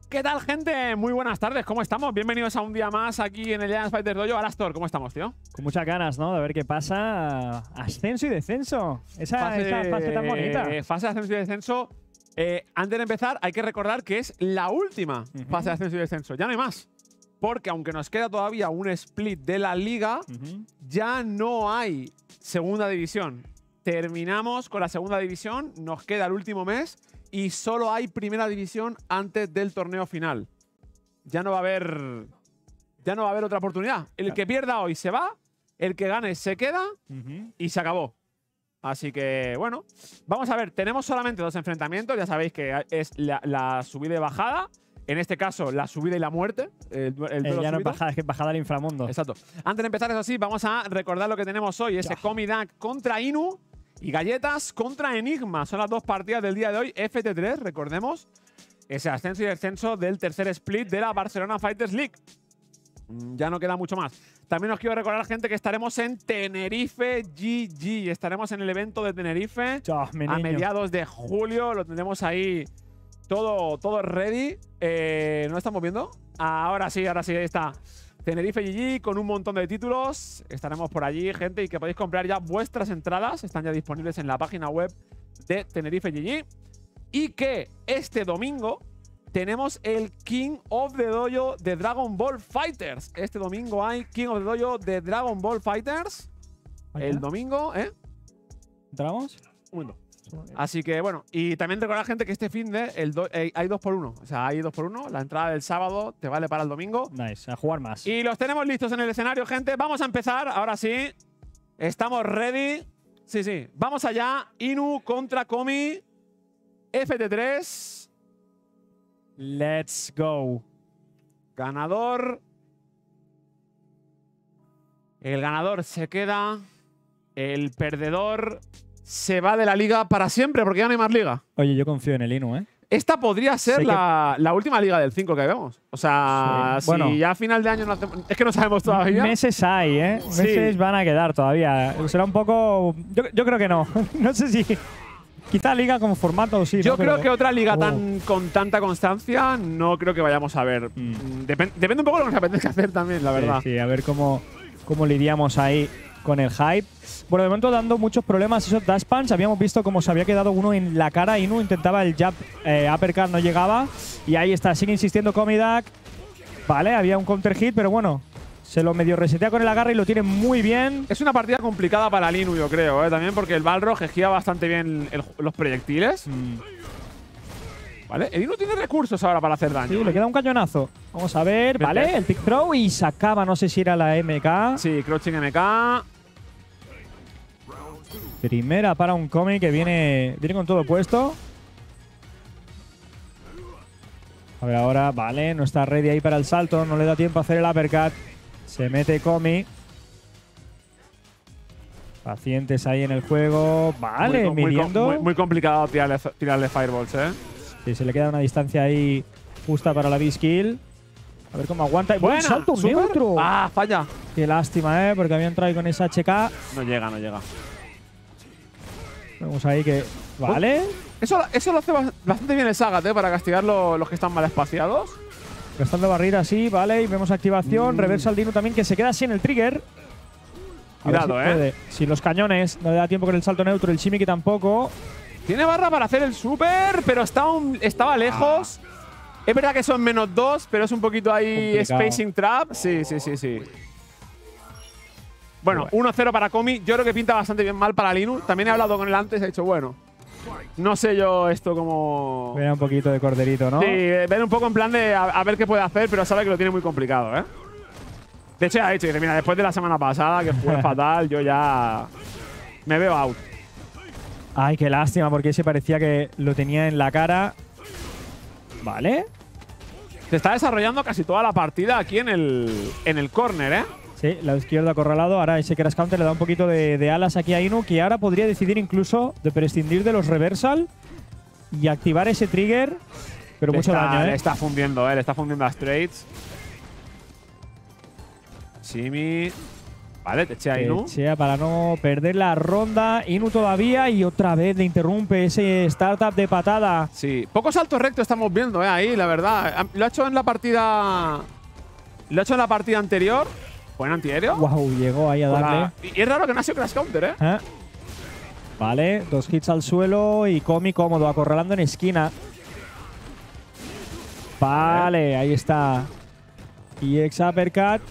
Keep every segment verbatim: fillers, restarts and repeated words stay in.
¿Qué tal, gente? Muy buenas tardes, ¿cómo estamos? Bienvenidos a un día más aquí en el Giants Fighters Dojo. Alastor, ¿cómo estamos, tío? Con muchas ganas, ¿no? De ver qué pasa. Ascenso y descenso. Esa fase, esa fase tan bonita. Eh, fase de ascenso y descenso. Eh, antes de empezar, hay que recordar que es la última uh-huh. fase de ascenso y descenso. Ya no hay más. Porque aunque nos queda todavía un split de la liga, uh-huh. ya no hay segunda división. Terminamos con la segunda división, nos queda el último mes y solo hay primera división antes del torneo final. Ya no va a haber, ya no va a haber otra oportunidad. El claro. que pierda hoy se va, el que gane se queda uh-huh. y se acabó. Así que, bueno, vamos a ver. Tenemos solamente dos enfrentamientos. Ya sabéis que es la, la subida y bajada. En este caso, la subida y la muerte. El, el eh, ya no es bajada, es que es bajada al inframundo. Exacto. Antes de empezar, eso sí, vamos a recordar lo que tenemos hoy. Ese Comidac contra Inu y Galletas contra Enigma. Son las dos partidas del día de hoy. F T tres, recordemos. Ese ascenso y descenso del tercer split de la Barcelona Fighters League. Ya no queda mucho más. También os quiero recordar, gente, que estaremos en Tenerife G G. Estaremos en el evento de Tenerife Chao, a mediados de julio. Lo tendremos ahí todo, todo ready. Eh, ¿No lo estamos viendo? Ahora sí, ahora sí, ahí está. Tenerife G G con un montón de títulos. Estaremos por allí, gente, y que podéis comprar ya vuestras entradas. Están ya disponibles en la página web de Tenerife G G. Y que este domingo tenemos el King of the Dojo de Dragon Ball Fighters. Este domingo hay King of the Dojo de Dragon Ball Fighters. ¿Allá? El domingo, ¿eh? ¿Entramos? Un momento. Así que, bueno, y también recordad, gente, que este fin de el do, eh, hay dos por uno. O sea, hay dos por uno. La entrada del sábado te vale para el domingo. Nice, a jugar más. Y los tenemos listos en el escenario, gente. Vamos a empezar, ahora sí. Estamos ready. Sí, sí. Vamos allá. Inu contra Komi. F T tres. Let's go. Ganador. El ganador se queda. El perdedor se va de la liga para siempre, porque ya no hay más liga. Oye, yo confío en el Inu, ¿eh? Esta podría ser la, que... la última liga del cinco que vemos. O sea, sí. si bueno, ya a final de año no hacemos… Es que no sabemos todavía. Meses hay, ¿eh? Sí. Meses van a quedar todavía. Será un poco… Yo, yo creo que no. No sé si… Quizá liga como formato, sí. Yo ¿no? creo Pero, que otra liga oh. tan, con tanta constancia no creo que vayamos a ver. Mm. Dep depende un poco de lo que nos apetezca hacer también, la verdad. Sí, sí, a ver cómo, cómo lidiamos ahí con el hype. Bueno, de momento dando muchos problemas esos dash punch. Habíamos visto cómo se había quedado uno en la cara. Inu intentaba el jab, eh, uppercut, no llegaba. Y ahí está, sigue insistiendo Comidac. Vale, había un counter hit, pero bueno, se lo medio resetea con el agarre y lo tiene muy bien. Es una partida complicada para el Inu, yo creo, ¿eh? También porque el Balrog esquiva bastante bien el, los proyectiles. Mm. Vale, el Inu tiene recursos ahora para hacer daño. Sí, le queda un cañonazo. Vamos a ver, Vete. vale, el pick throw y sacaba, no sé si era la M K. Sí, crouching M K. Primera para un Komi que viene, viene con todo puesto. A ver ahora, vale, no está ready ahí para el salto, no le da tiempo a hacer el uppercut. Se mete Komi. Pacientes ahí en el juego. Vale, muy, midiendo. Muy, muy, muy complicado tirarle, tirarle fireballs, ¿eh? Sí, se le queda una distancia ahí justa para la B-Skill. A ver cómo aguanta. ¡Buen salto super. neutro! ¡Ah, falla! Qué lástima, ¿eh? Porque había entrado ahí con esa H K. No llega, no llega. Vemos ahí que… Vale. Eso, eso lo hace bastante bien el Sagat, ¿eh? Para castigar lo, los que están mal espaciados. Gastando barrera, sí, vale. Y vemos activación. Mm. Reversa al Dino también, que se queda así en el trigger. Cuidado, si ¿eh? Puede. Si los cañones no le da tiempo con el salto neutro, el Shimiki tampoco. Tiene barra para hacer el super, pero está un, estaba lejos. Ah. Es verdad que son menos dos, pero es un poquito ahí complicado. Spacing trap. Sí, sí, sí, sí. Bueno, bueno. uno cero para Komi. Yo creo que pinta bastante bien mal para Inu. También he hablado con él antes, he dicho, bueno, no sé yo esto como… Ver un poquito de corderito, ¿no? Sí, ver un poco en plan de a, a ver qué puede hacer, pero sabe que lo tiene muy complicado, ¿eh? De hecho, ya ha dicho, dice, mira, después de la semana pasada, que fue fatal, yo ya me veo out. Ay, qué lástima, porque ese parecía que lo tenía en la cara. Vale. Se está desarrollando casi toda la partida aquí en el, en el corner, ¿eh? Sí, lado izquierdo acorralado. Ahora ese crash counter le da un poquito de, de alas aquí a Inu, que ahora podría decidir incluso de prescindir de los reversal y activar ese trigger. Pero le mucho está, daño, ¿eh? Le está fundiendo, ¿eh? Le está fundiendo a straights. Shimi. Vale, te eché a Inu. Techea para no perder la ronda. Inu todavía y otra vez le interrumpe ese startup de patada. Sí, poco salto recto estamos viendo, eh, ahí, la verdad. Lo ha hecho en la partida… Lo ha hecho en la partida anterior. Buen antiaéreo. Wow, llegó ahí a darle. La, y es raro que no ha sido crash counter, ¿eh? ¿Eh? Vale, dos hits al suelo y Komi cómodo, acorralando en esquina. Vale, ahí está. Y ex uppercut.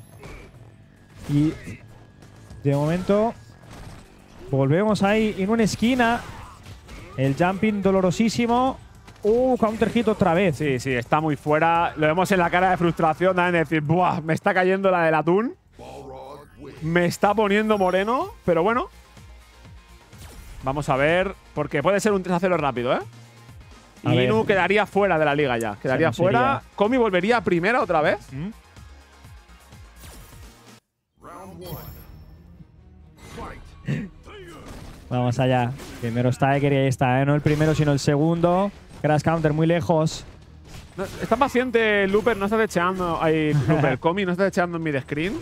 Y de momento volvemos ahí en una esquina. El jumping dolorosísimo. Uh, counter hit otra vez. Sí, sí, está muy fuera. Lo vemos en la cara de frustración también, de decir, ¡buah! Me está cayendo la del atún. Me está poniendo moreno, pero bueno. Vamos a ver, porque puede ser un tres a cero rápido, ¿eh? A Inu ver. quedaría fuera de la liga ya. Quedaría no fuera. sería. Komi volvería a primera otra vez. ¿Mm? Vamos allá. Primero Tiger y ahí está, ¿eh? No el primero, sino el segundo. Crash counter muy lejos. No, está paciente Looper, no está decheando. Ay, Looper, Komi no está decheando en mid screen.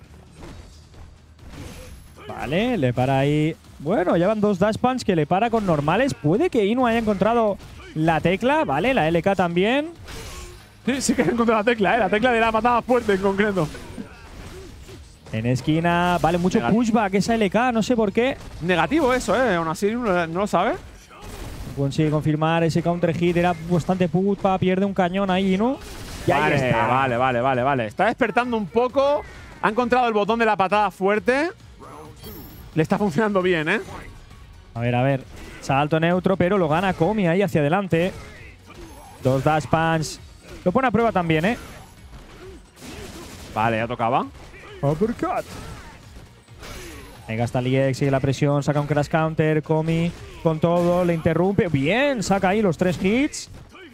Vale, le para ahí. Bueno, llevan dos dash punch que le para con normales. Puede que Inu haya encontrado la tecla. Vale, la L K también. Sí, sí que encontró la tecla, ¿eh? La tecla de la patada fuerte en concreto. En esquina. Vale, mucho Negat- pushback esa L K. No sé por qué. Negativo eso, ¿eh? Aún así no, no lo sabe. Consigue confirmar ese counter hit. Era bastante pupa. Pierde un cañón ahí, Inu. Y ahí Vale, está. vale, vale, vale, vale. Está despertando un poco. Ha encontrado el botón de la patada fuerte. Le está funcionando bien, ¿eh? A ver, a ver. Salto neutro, pero lo gana Komi ahí hacia adelante. Dos dash punch. Lo pone a prueba también, ¿eh? Vale, ya tocaba. Uppercut. Ahí gasta el E X, sigue la presión, saca un crash counter, Komi con todo, le interrumpe. Bien, saca ahí los tres hits.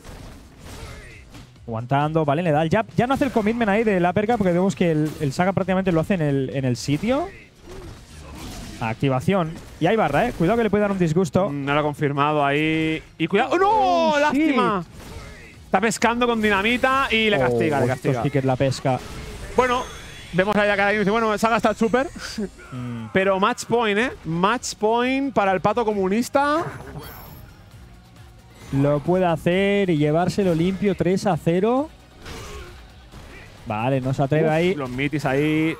Aguantando, vale, le da el jab. Ya no hace el commitment ahí del uppercut porque vemos que el, el saga prácticamente lo hace en el, en el sitio. Activación. Y hay barra, ¿eh? Cuidado que le puede dar un disgusto. Mm, No lo ha confirmado ahí. Y cuidado. ¡Oh, no! Oh, ¡Lástima! Está pescando con dinamita y le castiga, Oh, le castiga. estos tickets la pesca. Bueno, vemos ahí a cada uno y dice, bueno, Saga está el super. Mm. Pero match point, ¿eh? Match point para el pato comunista. Lo puede hacer y llevárselo limpio tres a cero. Vale, no se atreve Uf, ahí. Los mitis ahí.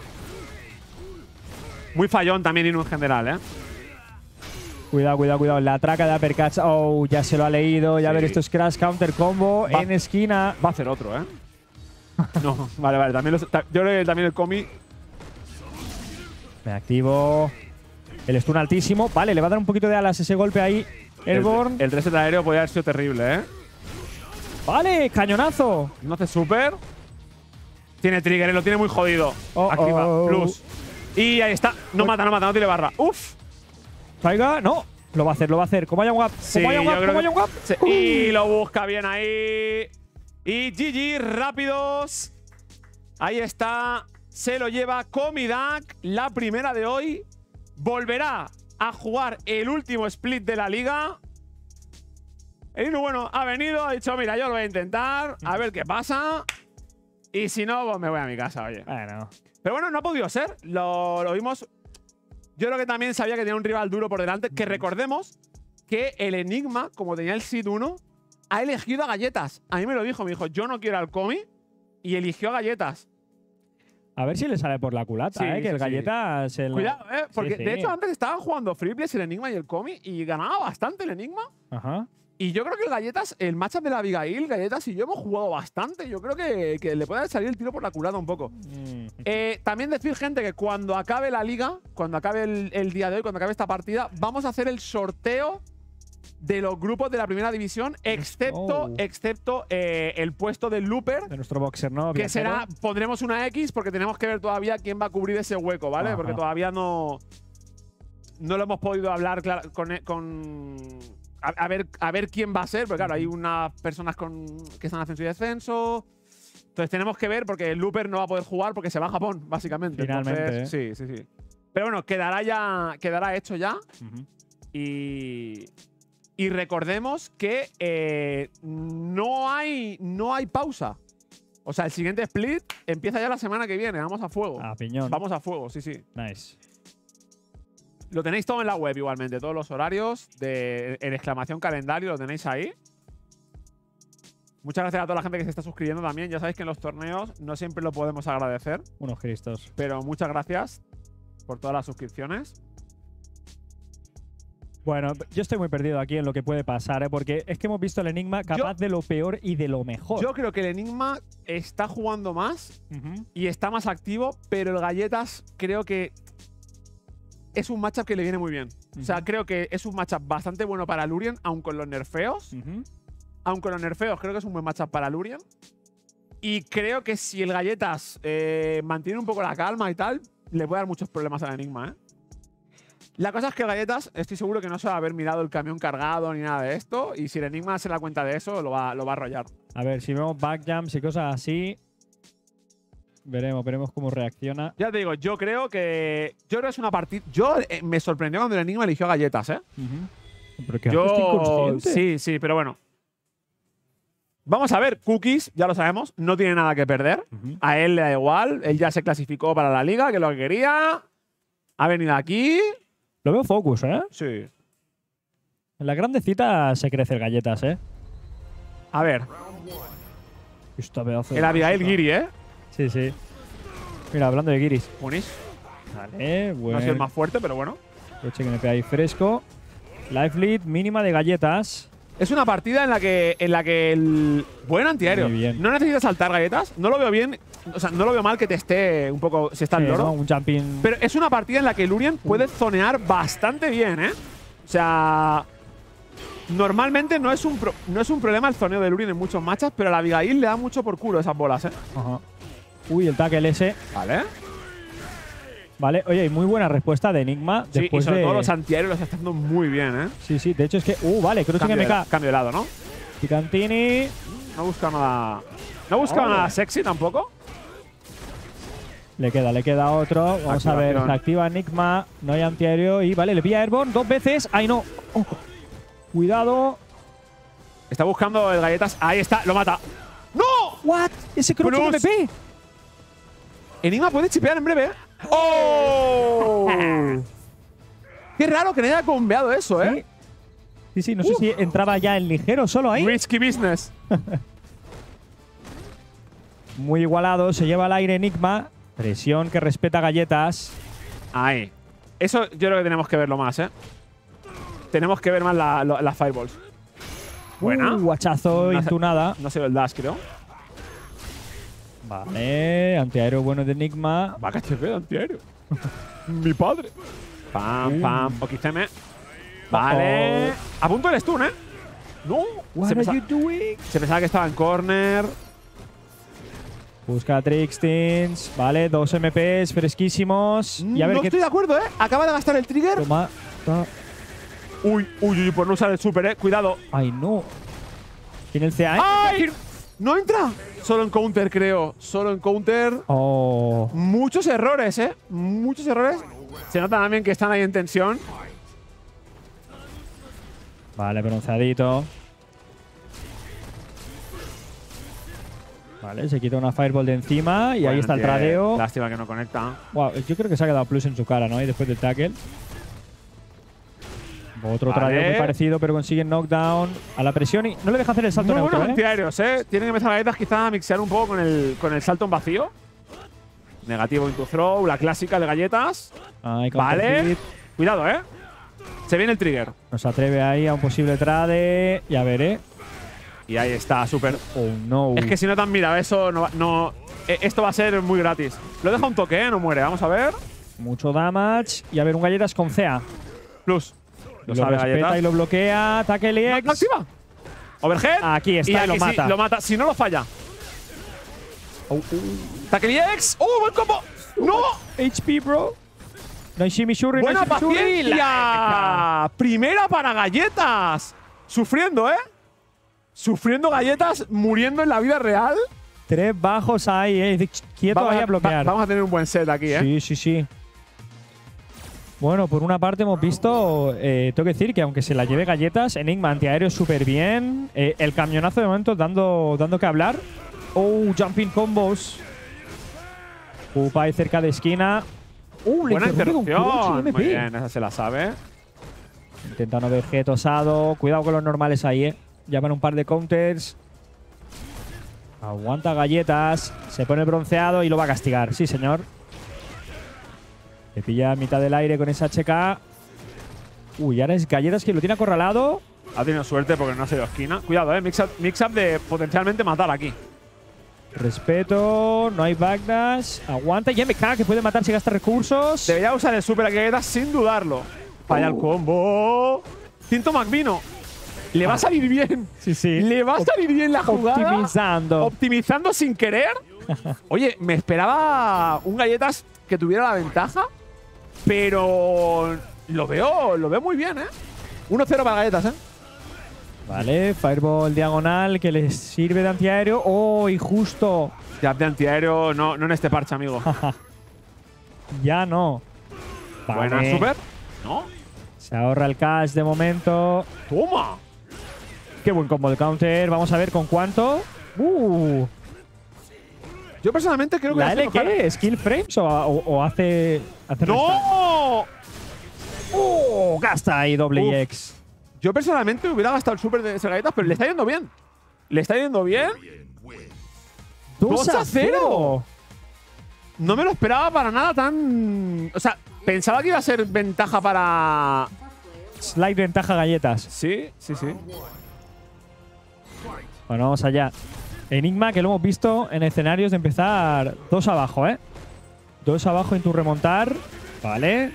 Muy fallón también Inu en general, ¿eh? Cuidado, cuidado, cuidado. La traca de uppercuts. Oh, ya se lo ha leído. Ya Sí. ver, esto es crash counter combo Va. en esquina. Va a hacer otro, ¿eh? No, vale, vale. También los- ta- yo creo que también el Komi. Me activo. El stun altísimo. Vale, le va a dar un poquito de alas ese golpe ahí. Airborne. El, el reset aéreo podría haber sido terrible, ¿eh? Vale, cañonazo. No hace super. Tiene trigger, lo tiene muy jodido. Oh, Activa, oh. plus. Y ahí está. No Uy. mata, no mata, no tiene barra. Uf. Caiga. No. Lo va a hacer, lo va a hacer. Como haya un wap. Sí, Como haya un yo wap, creo como que- haya un wap. Sí, y lo busca bien ahí. Y G G, rápidos. Ahí está. Se lo lleva Komidak, la primera de hoy. Volverá a jugar el último split de la liga. El Inu, bueno, ha venido, ha dicho, mira, yo lo voy a intentar, a ver qué pasa. Y si no, pues me voy a mi casa, oye. Bueno. Pero bueno, no ha podido ser. Lo, lo vimos. Yo creo que también sabía que tenía un rival duro por delante. Que recordemos que el Enigma, como tenía el Seed uno, ha elegido a Galletas. A mí me lo dijo, me dijo, yo no quiero al Komi. Y eligió a Galletas. A ver si le sale por la culata, Sí, eh. Que sí, el sí. galleta se lo- Cuidado, ¿eh? Porque sí. de hecho antes estaban jugando Freeplays, el Enigma y el Komi. Y ganaba bastante el Enigma. Ajá. Y yo creo que el Galletas, el matchup de la Abigail, Galletas y yo hemos jugado bastante. Yo creo que, que le puede salir el tiro por la culata un poco. Mm. Eh, también decir, gente, que cuando acabe la liga, cuando acabe el, el día de hoy, cuando acabe esta partida, vamos a hacer el sorteo de los grupos de la primera división, excepto, Oh. excepto eh, el puesto del Looper, De nuestro boxer, ¿no? que Viajero. será, pondremos una X porque tenemos que ver todavía quién va a cubrir ese hueco, ¿vale? Ajá. Porque todavía no, no lo hemos podido hablar clara- con… con a, a ver, a ver quién va a ser, porque claro, hay unas personas con, que están en ascenso y descenso. Entonces tenemos que ver porque el Looper no va a poder jugar porque se va a Japón, básicamente. Finalmente, Entonces, sí, sí, sí. Pero bueno, quedará ya quedará hecho ya. Ujú. Y, y recordemos que eh, no, hay, no hay pausa. O sea, el siguiente split empieza ya la semana que viene. Vamos a fuego. A piñón. Vamos a fuego, sí, sí. Nice. Lo tenéis todo en la web igualmente. Todos los horarios de en exclamación calendario lo tenéis ahí. Muchas gracias a toda la gente que se está suscribiendo también. Ya sabéis que en los torneos no siempre lo podemos agradecer. Unos cristos. Pero muchas gracias por todas las suscripciones. Bueno, yo estoy muy perdido aquí en lo que puede pasar, ¿eh? Porque es que hemos visto el Enigma capaz Yo- de lo peor y de lo mejor. Yo creo que el Enigma está jugando más Ujú. y está más activo, pero el Galletas creo que es un matchup que le viene muy bien. O sea, Ujú. creo que es un matchup bastante bueno para Lurien, aun con los nerfeos. Ujú. Aun con los nerfeos, creo que es un buen matchup para Lurien. Y creo que si el Galletas eh, mantiene un poco la calma y tal, le puede dar muchos problemas al Enigma, ¿eh? La cosa es que el Galletas, estoy seguro que no se va a haber mirado el camión cargado ni nada de esto. Y si el Enigma se da cuenta de eso, lo va, lo va a arrollar. A ver, si vemos backjumps y cosas así, veremos, veremos cómo reacciona. Ya te digo, yo creo que. Yo creo que es una partida. Yo eh, me sorprendió cuando el Enigma eligió Galletas, ¿eh? Ujú. Pero que Yo. hace este inconsciente. Sí, sí, pero bueno. Vamos a ver, Cookies, ya lo sabemos, no tiene nada que perder. Ujú. A él le da igual. Él ya se clasificó para la liga, que es lo que quería. Ha venido aquí. Lo veo focus, ¿eh? Sí. En las grandes citas se crece el Galletas, ¿eh? A ver, Esta pedazo de el Abigail cosita. Giri, ¿eh? Sí, sí. Mira, hablando de Giris. Buenis. Vale, No bueno. ha sido el más fuerte, pero bueno. Coche que me pega ahí fresco. Life lead mínima de galletas. Es una partida en la que, en la que el buen antiaéreo Muy bien. no necesita saltar galletas. No lo veo bien. O sea, no lo veo mal que te esté un poco. Si está el Sí, loro. ¿no? Un jumping. Pero es una partida en la que Lurien puede zonear bastante bien, ¿eh? O sea. Normalmente no es un, pro- no es un problema el zoneo de Lurien en muchos matches, pero a la Abigail le da mucho por culo esas bolas, ¿eh? Ajá. Uy, el tackle ese. Vale. Vale, oye, y muy buena respuesta de Enigma. Sí, y después sobre de... todo los antiaéreos los está haciendo muy bien, ¿eh? Sí, sí, de hecho es que. Uh, vale, creo que Cambio me de, cae. cambio de lado, ¿no? Picantini. No busca nada. No busca Ole. nada sexy tampoco. Le queda, le queda otro. Vamos a ver, Activación. se activa Enigma. No hay antiaéreo. Y vale, le pilla Airborne dos veces. ¡Ay, no! Oh. Cuidado. Está buscando el galletas. Ahí está, lo mata. ¡No! ¿What? Ese creo que Plus. M P. Enigma puede chipear en breve. ¿eh? ¡Oh! Qué raro que no haya combeado eso, ¿eh? Sí, sí, no sé si entraba ya en ligero solo ahí. Risky business. Muy igualado, se lleva al aire Enigma. Presión que respeta galletas. Ahí. Eso yo creo que tenemos que verlo más, ¿eh? Tenemos que ver más la- lo- las fireballs. Buena. Uh, guachazo, No sé- intunada. No sé el dash, creo. Vale, antiaéreo bueno de Enigma. Va a H P de antiaéreo. Mi padre. Pam, Uh. pam. Okizeme. Vale. A punto del stun, ¿eh? No. What Se, are pensa- you doing? se pensaba que estaba en corner. Busca a Trixtins. Vale, dos M Ps fresquísimos. Y a ver no qué. estoy de acuerdo, ¿eh? Acaba de gastar el trigger. Toma. ta- Uy, uy, uy, por no usar el super, ¿eh? Cuidado. Ay, no. Tiene el C A, ¿eh? ¡Ay! No entra. Solo en counter, creo. Solo en counter. Oh. Muchos errores, ¿eh? Muchos errores. Se nota también que están ahí en tensión. Vale, bronceadito. Vale, se quita una Fireball de encima y ahí Bueno, está el tío, tradeo. Lástima que no conecta. Wow, yo creo que se ha quedado plus en su cara, ¿no? Y después del tackle. Otro Vale. tradeo muy parecido, pero consigue knockdown a la presión y no le deja hacer el salto Muy neutro, buenos ¿eh? antiaéreos, ¿eh? Tienen que empezar galletas quizá a mixear un poco con el, con el salto en vacío. Negativo into throw, la clásica de galletas. Ay, Vale. counterfeit. Cuidado, ¿eh? Se viene el trigger. Nos atreve ahí a un posible trade. Ya veré. Y ahí está, súper. Oh, no. Es que si no te han mirado eso, no, va- no eh, esto va a ser muy gratis. Lo deja un toque, ¿eh? No muere. Vamos a ver. Mucho damage. Y a ver, un galletas con C A. Plus. Lo, Lo sabe respeta galletas. y lo bloquea. Tackle No, X. no activa. Overhead. Aquí está, y y aquí lo sí, mata. lo mata. Si no, lo falla. Oh, uh. Tackle X. ¡Oh, buen combo! ¡No! H P, bro. No hay Shimmy Shuri, ¡Buena no hay Shimmy Shuri. paciencia! Primera para galletas. Sufriendo, ¿eh? Sufriendo galletas, muriendo en la vida real. Tres bajos ahí, eh. Dice, quieto Vamos ahí a, a bloquear. va- vamos a tener un buen set aquí, ¿eh? Sí, sí, sí. Bueno, por una parte hemos visto, eh, tengo que decir que aunque se la lleve galletas, Enigma antiaéreo súper bien. Eh, el camionazo de momento dando, dando que hablar. Oh, jumping combos. Pupai cerca de esquina. Uh, le Buena interrumpe con crouch y interrupción. M P. Muy bien, esa se la sabe. Intenta no ver G tosado. Cuidado con los normales ahí, eh. Llaman un par de counters. Aguanta galletas. Se pone bronceado y lo va a castigar. Sí, señor. Le pilla a mitad del aire con esa H K. Uy, ahora es galletas que lo tiene acorralado. Ha tenido suerte porque no ha sido esquina. Cuidado, eh. Mix-up mix up de potencialmente matar aquí. Respeto. No hay backdash. Aguanta. Y M K que puede matar si gasta recursos. Debería usar el super galletas sin dudarlo. Falla Uh. el combo. Tinto McVino. Le va a salir bien. Sí, sí. Le va a salir bien la jugada. Optimizando. Optimizando sin querer. Oye, me esperaba un galletas que tuviera la ventaja, pero lo veo, lo veo muy bien, ¿eh? uno cero para galletas, ¿eh? Vale, Fireball diagonal que les sirve de antiaéreo. Oh, y justo. Jab de antiaéreo, no, no en este parche, amigo. Ya no. Vale. Buena, super. ¿No? Se ahorra el cash de momento. ¡Toma! Qué buen combo de counter. Vamos a ver con cuánto. Uh, Yo personalmente creo que… ¿La le L hace mejor- qué? ¿Skill frames o, o- o hace, hace resta? ¡No! ¡Uh! Gasta ahí doble Uf. E X. Yo personalmente hubiera gastado el super de ese galletas, pero le está yendo bien. Le está yendo bien. ¡dos a cero! No me lo esperaba para nada tan… O sea, pensaba que iba a ser ventaja para… Slide ventaja galletas. Sí, sí, sí. Bueno, vamos allá. Enigma, que lo hemos visto en escenarios de empezar dos abajo, ¿eh? Dos abajo en tu remontar. Vale.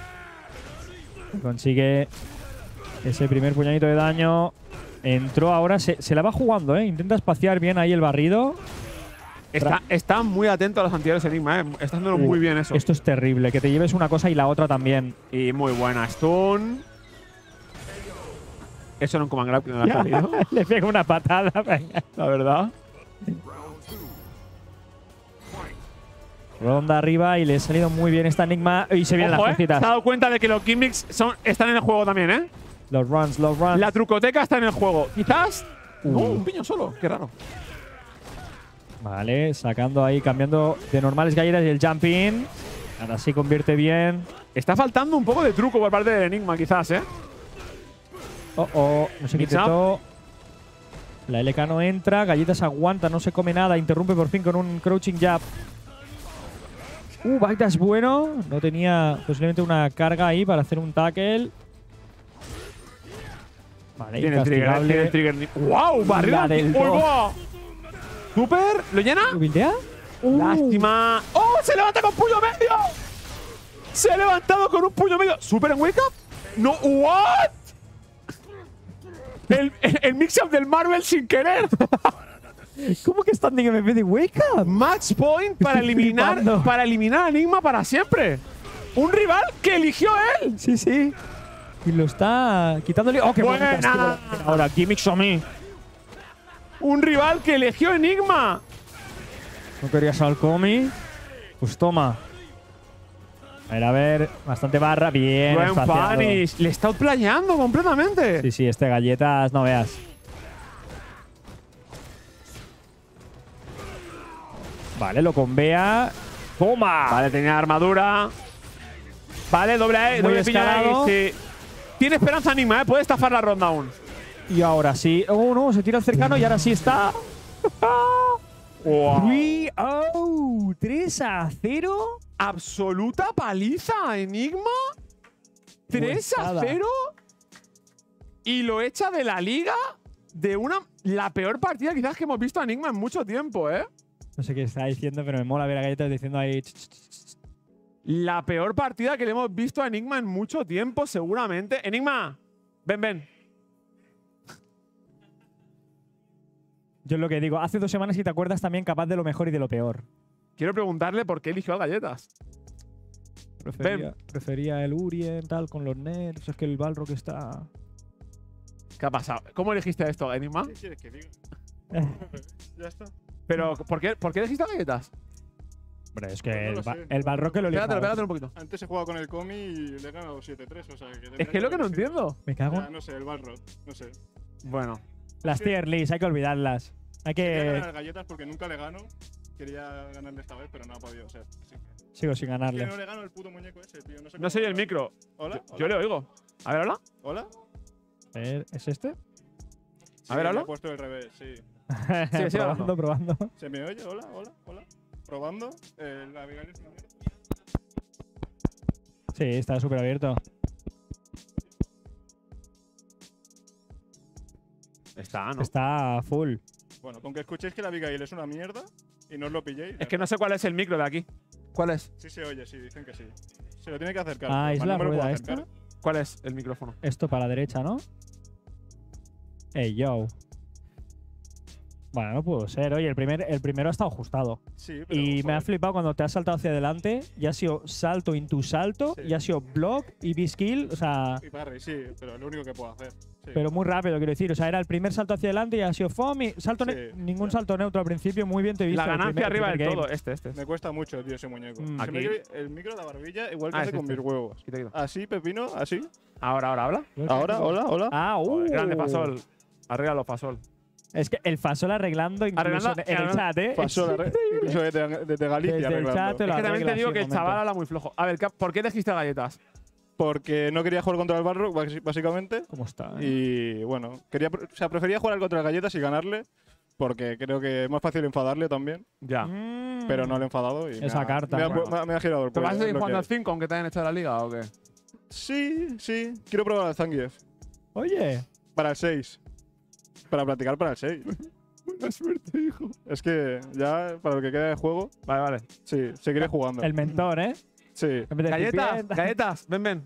Consigue ese primer puñadito de daño. Entró ahora, se, se la va jugando, ¿eh? Intenta espaciar bien ahí el barrido. Está, está muy atento a los antiaéreos Enigma, ¿eh? Está haciéndolo Uh, muy bien eso. Esto es terrible, que te lleves una cosa y la otra también. Y muy buena stun. Eso era un command grab que no le ha salido, Le pega una patada, venga. la verdad. Ronda arriba y le ha salido muy bien esta Enigma. Y se vienen Ojo, las ¿eh? Se ha cositas. dado cuenta de que los gimmicks son, están en el juego también, ¿eh? Los runs, los runs. La trucoteca está en el juego. Quizás… Uh. No, un piño solo. Qué raro. Vale, sacando ahí, cambiando de normales galletas y el jump in. Ahora sí convierte bien. Está faltando un poco de truco por parte de Enigma, quizás, ¿eh? Oh, oh, no sé qué Mix intentó. La L K no entra, galletas aguanta, no se come nada, interrumpe por fin con un crouching jab. Uh, backdash bueno. No tenía posiblemente una carga ahí para hacer un tackle. Vale, Tiene el trigger, ¿eh? castigable. Tiene el trigger. ¡Wow! ¡Barrera! La del ¡Uy, dos. wow! ¿Super? ¿Lo llena? ¿Lo buildea? Uh, Lástima. ¡Oh! ¡Se levanta con puño medio! ¡Se ha levantado con un puño medio! ¿Super en wake up? ¡No! ¿What? El, el, el mix-up del Marvel sin querer. ¿Cómo que standing M V de wake up? Match point para Estoy eliminar, flipando. para eliminar a Enigma para siempre. Un rival que eligió él. Sí, sí. Y lo está quitándole. ¡Oh, qué buen Buena. castigo! Ahora, gimmicks on me. Un rival que eligió Enigma. ¿No querías al comi? Pues toma. A ver, a ver. Bastante barra. Bien. Buen espaciado. punish. Le está outplayando completamente. Sí, sí, este galletas, no veas. Vale, lo convea. ¡Toma! Vale, tenía armadura. Vale, doble A, Muy doble piña escalado. ahí, sí. Tiene esperanza Enigma, ¿eh? Puede estafar la ronda aún. Y ahora sí. Oh, no, se tira al cercano y ahora sí está. Wow. tres a cero. Absoluta paliza a Enigma. tres a Buentada. cero. Y lo echa de la liga de una… La peor partida quizás que hemos visto a Enigma en mucho tiempo, ¿eh? No sé qué está diciendo, pero me mola ver a galletas diciendo ahí. ch, ch, ch, ch. La peor partida que le hemos visto a Enigma en mucho tiempo, seguramente. Enigma, ven, ven. Yo es lo que digo. Hace dos semanas, si te acuerdas, también capaz de lo mejor y de lo peor. Quiero preguntarle por qué eligió a Galletas. Prefería, prefería el Urien, tal, con los nerfs. Es que el Balrog está. ¿Qué ha pasado? ¿Cómo elegiste a esto, Enigma? ¿Qué quieres que diga? Ya está. Pero, ¿por qué, ¿por qué elegiste a Galletas? Hombre, es que No el, lo ba- sé. el Balrog que lo elija. Pégate, pégate un poquito. Antes he jugado con el Comi y le he ganado siete tres, o sea… Que Es que es lo que no entiendo. Me cago Ya, en no sé, el Balrog, no sé. Bueno. las tier lists, hay que olvidarlas. Hay Quería que… ganar galletas porque nunca le gano. Quería ganarle esta vez, pero no ha podido ser. Así que… Sigo sin Que ganarle. no le gano el puto muñeco ese, tío. No sé No cómo soy el jugar. micro. ¿Hola? Yo, ¿Hola? yo le oigo. A ver, hola. ¿Hola? A ver, ¿es este? Sí, ver, le ¿hola? he puesto el revés, sí. sigue probando, probando. ¿Se me oye? ¿Hola? ¿Hola? ¿Hola? ¿Probando? Eh, la Abigail es una mierda. Sí, está súper abierto. Está, ¿no? Está full. Bueno, con que escuchéis que la Abigail es una mierda y no os lo pilléis. Es que no sé cuál es el micro de aquí. ¿Cuál es? Sí se oye, sí, dicen que sí. Se lo tiene que acercar. Ah, pero ¿es más la no me lo puedo rueda acercar. esta? ¿Cuál es el micrófono? Esto para la derecha, ¿no? Ey, yo. Bueno, no pudo ser. Oye, el, primer, el primero ha estado ajustado. Sí, pero. Y me ha joder. flipado cuando te has saltado hacia adelante y ha sido salto into salto Sí. y ha sido block y B-skill. O sea, Y parry, sí, pero es lo único que puedo hacer. Sí. pero muy rápido, quiero decir. O sea, era el primer salto hacia adelante y ha sido foam y salto Sí, ne- ningún ya. salto neutro al principio. Muy bien te he visto. La el ganancia primer- el arriba del primer todo. game. Este, este. este. Me cuesta mucho, tío, ese muñeco. Mm. Se me Aquí. quiere el micro de la barbilla, igual que Ah, hace es con este. mis huevos. Quita, quita. Así, Pepino, así. Ahora, ahora, habla. Ahora, hola, hola. Ah, uh. Joder, grande Fasol. Arréglalo, Fasol. Es que el Fasol arreglando incluso Arreglando- en el arreglando- chat, ¿eh? Pasó la re- incluso desde, desde Galicia Desde el arreglando. chat te Es lo que también arregla te digo así que un el momento. chaval habla muy flojo. A ver, ¿qué- ¿por qué elegiste galletas? Porque no quería jugar contra el Barrock, basi- básicamente. ¿Cómo está? eh? Y bueno, quería, o sea, prefería jugar contra el Galletas y ganarle. Porque creo que es más fácil enfadarle también. Ya. Mm. Pero no le he enfadado. Y me Esa ha- carta, Me ha, bueno. me ha- me ha girado el ¿Te vas a cuello, seguir es lo jugando al que- cinco aunque te hayan hecho de la liga o qué? Sí, sí. Quiero probar al Zangief. Oye, Para el seis. Para practicar para el seis. Buena suerte, hijo. Es que ya, para lo que queda de juego, Vale, vale. sí, seguiré jugando. el mentor, ¿eh? Sí. En vez de Galletas, Cipient. galletas, ven, ven.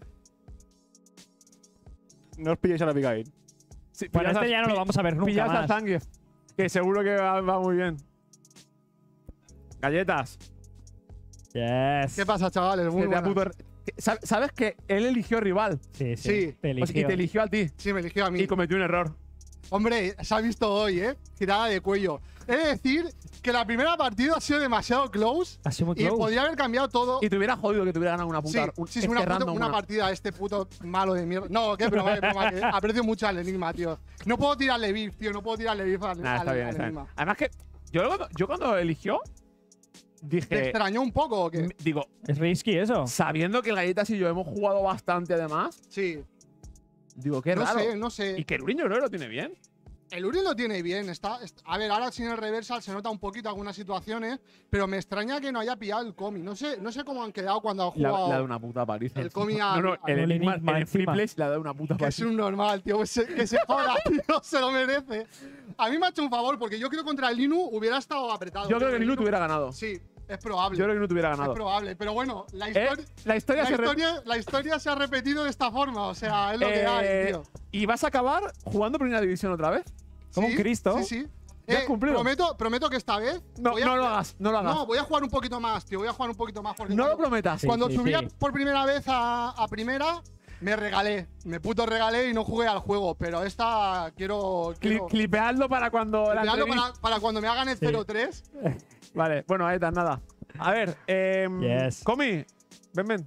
No os pilléis a la Abigail. Sí, Bueno, pillas este a- ya no lo pi- vamos a ver nunca pillas a más. Zangief, que seguro que va, va muy bien. Galletas. Yes. ¿Qué pasa, chavales? Muy que te ha buenas. puto- que- sab- ¿Sabes que él eligió rival? Sí, sí. Sí. Te O sea, y eligió. te eligió a ti. Sí, me eligió a mí. Y cometió un error. Hombre, se ha visto hoy, ¿eh? Tirada de cuello. He de decir que la primera partida ha sido demasiado close Ha sido muy y close. podría haber cambiado todo. Y te hubiera jodido que te hubiera ganado una Sí, puta. un- sí, es este una, puta- random, una una- partida este puto malo de mierda. No, qué broma, qué broma. Que aprecio mucho al enigma, tío. No puedo tirarle beef, tío. No puedo tirarle beef al, Nah, está al- bien, al está bien. enigma. Además que yo, cuando- yo cuando eligió, ¿Te dije. extrañó un poco o qué? m- Digo, Es risky eso. sabiendo que el Galletas y yo hemos jugado bastante además, Sí. digo, qué No raro. sé, no sé. Y que el Uriño creo que lo tiene bien. El Uri lo tiene bien. Está, est- a ver, ahora sin el reversal se nota un poquito algunas situaciones, pero me extraña que no haya pillado el comi. No sé, no sé cómo han quedado cuando han Le ha, jugado. le ha dado una puta paliza. El comi No, a- no, a- el el Enigma, Enigma el encima. Free Play le ha dado una puta Que es paliza. un normal, tío. Que se, que se joda, tío. Se lo merece. A mí me ha hecho un favor, porque yo creo que contra el Linu hubiera estado apretado. Yo creo que el el Ninu te hubiera ganado. Sí, es probable. Yo creo que no te hubiera es ganado. probable. Pero bueno, la Eh, historia. la historia La se re- historia, la historia se ha repetido de esta forma, o sea, es lo que Eh, hay, tío. Y vas a acabar jugando Primera División otra vez. como Sí, un Cristo. Sí, sí. ¿Ya has Eh, cumplido? Prometo, prometo que esta vez. No, voy a- no lo hagas, no lo hagas. No, voy a jugar un poquito más, tío. Voy a jugar un poquito más. Porque No lo cuando, prometas. Sí. cuando subí a- sí. por primera vez a, a primera, me regalé. Me puto regalé y no jugué al juego. Pero esta quiero. Cli- quiero clipeadlo para cuando la clipearlo entrevista- para, para cuando me hagan el Sí. cero tres. Vale, bueno, ahí está, nada. A ver, eh, Yes. Comi, ven, ven.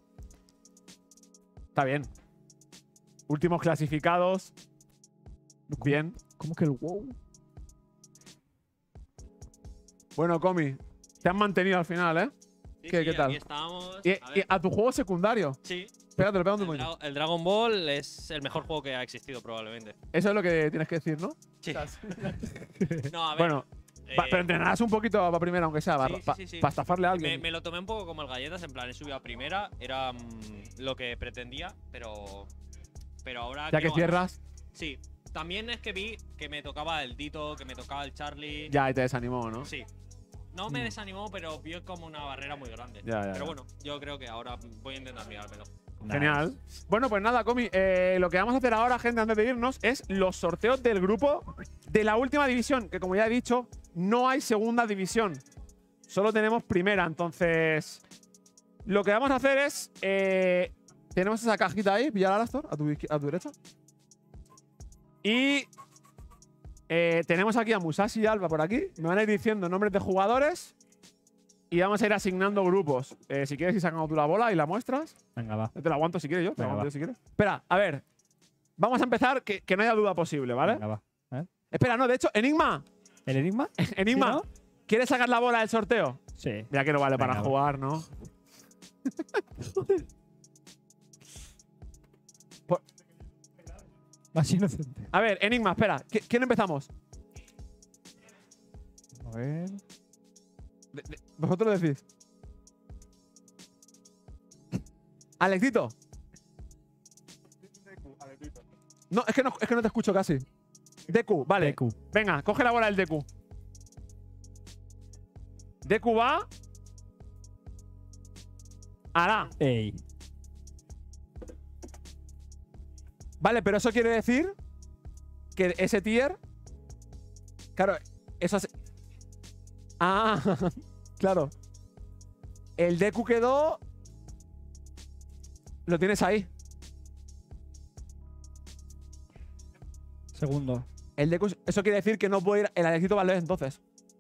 Está bien. Últimos clasificados. Bien. ¿Cómo que el wow? Bueno, Comi, te has mantenido al final, ¿eh? Sí, ¿Qué- sí, qué tal? Aquí estamos. Y, A y ver, a tu juego secundario. sí, Espérate, le pego un el, puño. Dra- el Dragon Ball es el mejor juego que ha existido probablemente. Eso es lo que tienes que decir, ¿no? Sí. No, a ver. Bueno, eh, va- pero entrenarás un poquito para primera, aunque sea, sí, para sí, sí, sí. estafarle a me, alguien. me lo tomé un poco como el galletas, en plan, he subido a primera, era mm, lo que pretendía, pero. Pero ahora. ya que quiero ganar. cierras, Sí. También es que vi que me tocaba el Dito, que me tocaba el Charlie. ya y te desanimó, ¿no? Sí. No me Mm. desanimó, pero vi como una barrera muy grande. Ya, ya, pero ya. bueno, yo creo que ahora voy a intentar mirármelo. Genial. Bueno, pues nada, Comi, eh, lo que vamos a hacer ahora, gente, antes de irnos, es los sorteos del grupo de la última división, que como ya he dicho, no hay segunda división. Solo tenemos primera, entonces… Lo que vamos a hacer es… eh, tenemos esa cajita ahí, pillar a Alastor, a tu, izquier- a tu derecha. Y… eh, tenemos aquí a Musashi y Alba por aquí. Me van a ir diciendo nombres de jugadores y vamos a ir asignando grupos. Eh, si quieres ir sacando tú la bola y la muestras. Venga, va. Yo te la aguanto si quieres yo. Te la Venga, aguanto va. yo si quieres. Espera, a ver. Vamos a empezar, que, que no haya duda posible, ¿vale? Venga, va. ¿Eh? Espera, no, de hecho, Enigma. ¿El Enigma? Enigma, ¿Sí, no? ¿quieres sacar la bola del sorteo? Sí. Ya que no vale para Venga, va. jugar, ¿no? Más inocente. A ver, Enigma, espera. ¿Qui- ¿Quién empezamos? A ver. De- de- Vosotros decís. Alexito. No, es que no, es que no te escucho casi. Deku, vale. Deku. Venga, coge la bola del Deku. Deku va. Hará. Ey. Vale, pero eso quiere decir que ese tier. Claro, eso hace. Ah, claro. El Deku quedó. Lo tienes ahí. Segundo. El Deku, eso quiere decir que no puede ir el Alexito Valdés entonces.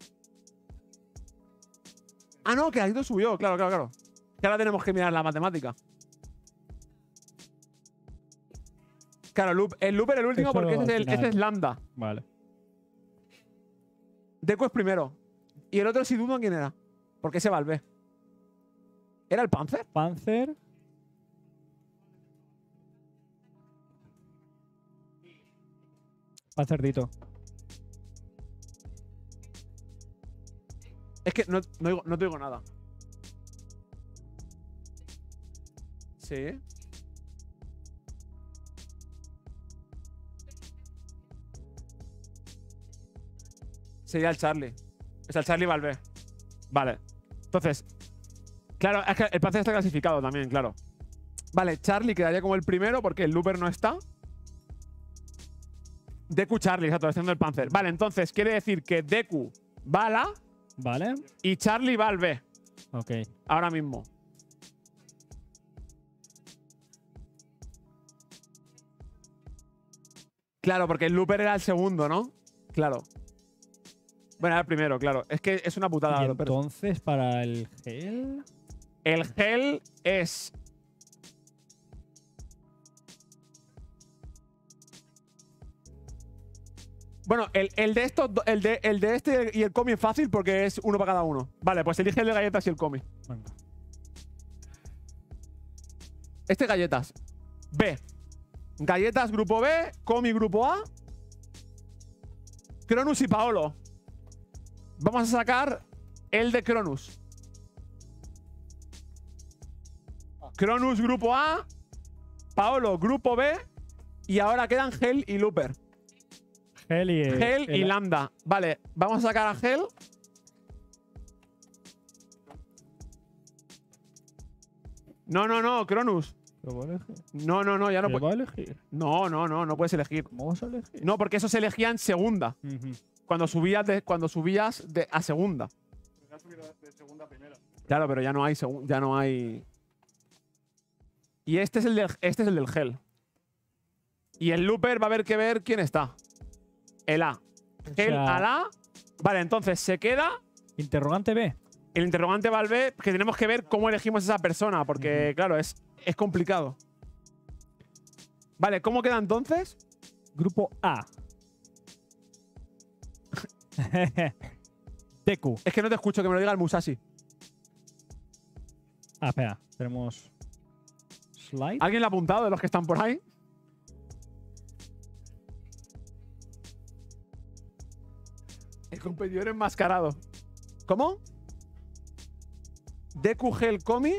Ah, no, que el Alexito subió, claro, claro, claro. Que ahora tenemos que mirar la matemática. Claro, el loop- el Looper el último Eso porque ese es, al el, final. ese es Lambda. Vale. Deku es primero. Y el otro, si dudo, ¿quién era? Porque ese Valve. ¿Era el Panzer? Panzer. Panzerdito. Es que no, no, digo- no te digo nada. Sí. Sería el Charlie. Es el Charlie Valve. Vale. Entonces. Claro, es que el Panzer está clasificado también, claro. Vale, Charlie quedaría como el primero porque el Looper no está. Deku Charlie, exacto, haciendo el Panzer. Vale, entonces quiere decir que Deku va a la Vale. y Charlie va al B. Ok. Ahora mismo. Claro, porque el Looper era el segundo, ¿no? Claro. Bueno, era el primero, claro. Es que es una putada. Y Looper. entonces, para el gel. El gel es. Bueno, el, el de estos, do- el de, el de este y el Comi es fácil porque es uno para cada uno. Vale, pues elige el de galletas y el Comi. Venga. Este galletas. B. Galletas grupo B, Comi grupo A. Cronus y Paolo. Vamos a sacar el de Cronus. Cronus grupo A, Paolo grupo B y ahora quedan Gel y Looper. Gel y. Gel y el- Lambda. Vale, vamos a sacar a Gel. No, no, no, Cronus. ¿Lo voy a elegir? No, no, no, ya no ¿Lo puedes. voy a elegir? No, no, no, no puedes elegir. ¿Cómo vas a elegir? No, porque eso se elegía en segunda. Ujú. Cuando subías, de, cuando subías de, a segunda. Claro, pero ya no hay segun- ya no hay. Y este es el del, este es el del gel. Y el Looper va a haber que ver quién está. El A. Gel sea- al A. Vale, entonces se queda Interrogante B. el interrogante va al B, que tenemos que ver cómo elegimos a esa persona, porque, claro, es, es complicado. Vale, ¿cómo queda entonces? Grupo A. Deku. Es que no te escucho, que me lo diga el Musashi. Ah, espera. Tenemos. Slide. ¿Alguien lo ha apuntado de los que están por ahí? El competidor enmascarado. ¿Cómo? Deku Gel Comi.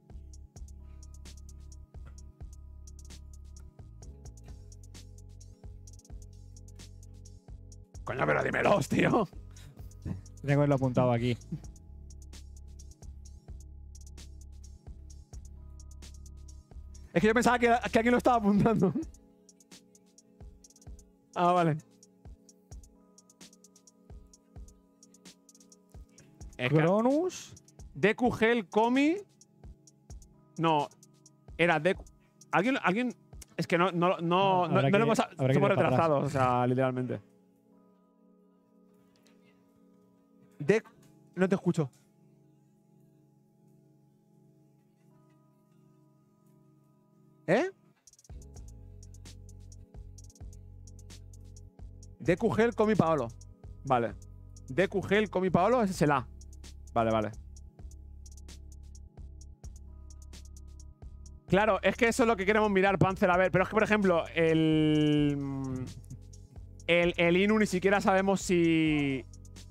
Coño, pero dímelos, tío. Tengo que haberlo apuntado aquí. Es que yo pensaba que, que alguien lo estaba apuntando. Ah, vale. Es que- Cronus. Deku Gel Comi. No. Era Deku. ¿Alguien, alguien es que no, no, no, no, Habrá no que- lo hemos. habrá que Somos ir para retrasados, o sea, literalmente. Deku. No te escucho. ¿Eh? Deku Gel Comi Paolo. Vale. Deku, Gel, Comi, Paolo, ese es el A. Vale, vale. Claro, es que eso es lo que queremos mirar, Panzer. A ver, pero es que, por ejemplo, el. El, el Inu ni siquiera sabemos si.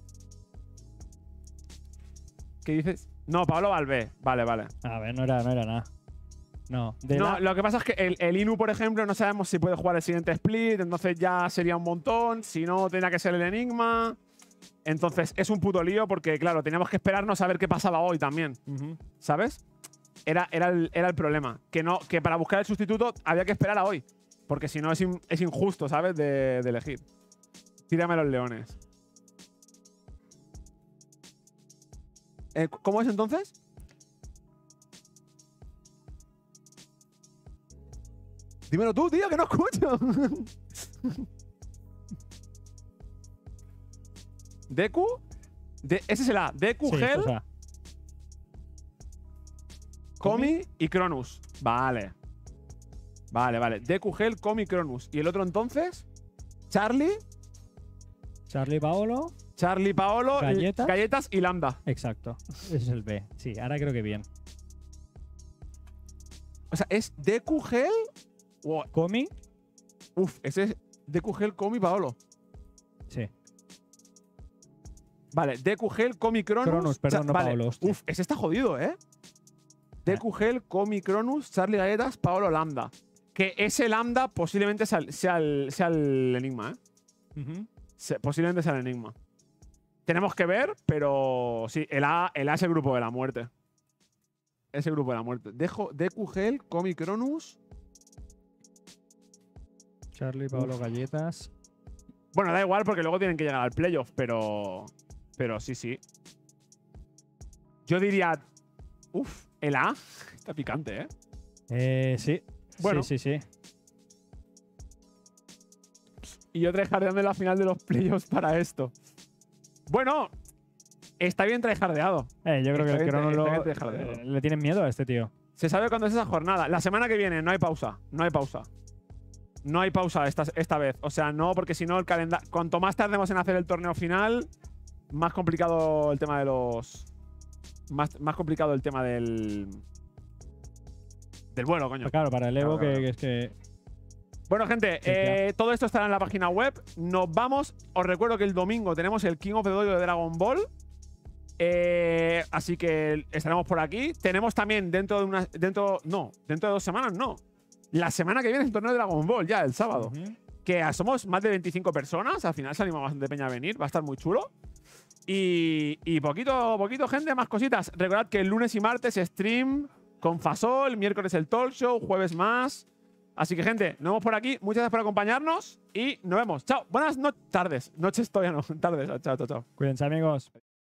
¿Qué dices? No, Paolo va al B. Vale, vale. A ver, no era, no era nada. No, de No, la- lo que pasa es que el, el Inu, por ejemplo, no sabemos si puede jugar el siguiente split, entonces ya sería un montón. Si no, tendría que ser el Enigma. Entonces, es un puto lío porque, claro, teníamos que esperarnos a ver qué pasaba hoy también. Ujú. ¿Sabes? Era, era, el, era el problema. Que, no, que para buscar el sustituto había que esperar a hoy. Porque si no, es, in- es injusto, ¿sabes? De, de elegir. Tírame a los leones. Eh, ¿Cómo es entonces? Dímelo tú, tío, que no escucho. Deku. De, ese es el A. Deku, Sí, Gel, o sea, Comi y Cronus. Vale. Vale, vale. Deku, Gel, Comi, Cronus. ¿Y el otro entonces? Charlie. Charlie Paolo. Charlie, Paolo. Galletas. Galletas y Lambda. Exacto. Ese es el B. Sí, ahora creo que bien. O sea, ¿es Deku, Gel? Wow. Comi. Uf, ese es Deku, Gel, Comi, Paolo. Sí. Vale, Deku, Gel, Comi, Cronus. Cronus, perdón, Cha- no vale. Paolo, hostia. Uf, ese está jodido, ¿eh? Deku, Gel, Comi, Cronus, Charlie, Galletas, Paolo, Lambda. Que ese Lambda posiblemente sea, el- sea, el, sea el enigma, ¿eh? Ujú. Se- posiblemente sea el enigma. Tenemos que ver, pero sí, el A, el A es el grupo de la muerte. Es el grupo de la muerte. Dejo Deku, Gel, Comi, Cronus. Charlie Paolo Galletas. Bueno, da igual porque luego tienen que llegar al playoff, pero. Pero sí, sí. Yo diría. Uf, el A. Está picante, ¿eh? Eh, sí. Bueno. Sí, sí, sí. Y yo tryhardeando en la final de los playoffs para esto. Bueno, está bien tryhardeado. Eh, yo creo que Está el bien, Crono está lo- bien tryhardeado. eh, le tienen miedo a este tío. Se sabe cuándo es esa jornada. La semana que viene no hay pausa. No hay pausa. No hay pausa esta, esta vez. O sea, no, porque si no el calendario. Cuanto más tardemos en hacer el torneo final, más complicado el tema de los. Más, más complicado el tema del. Del vuelo, coño. Pues claro, para el Evo, Claro, que, claro. que es que. Bueno, gente, Sí, eh, todo esto estará en la página web. Nos vamos. Os recuerdo que el domingo tenemos el King of the Dojo de Dragon Ball. Eh, así que estaremos por aquí. Tenemos también dentro de una. Dentro. No, dentro de dos semanas, no. La semana que viene es el torneo de Dragon Ball, ya, el sábado. Ujú. Que somos más de veinticinco personas. Al final salimos bastante peña a venir. Va a estar muy chulo. Y, y poquito, poquito, gente, más cositas. Recordad que el lunes y martes stream con Fasol, miércoles el talk show, jueves más. Así que, gente, nos vemos por aquí. Muchas gracias por acompañarnos y nos vemos. Chao. Buenas no tardes. Noches todavía no. Tardes. Chao, chao, chao. Cuídense, amigos.